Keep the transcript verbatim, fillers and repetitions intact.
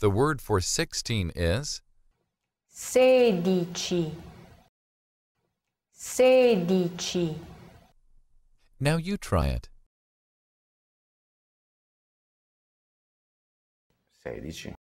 The word for sixteen is sedici, sedici. Now you try it. sedici.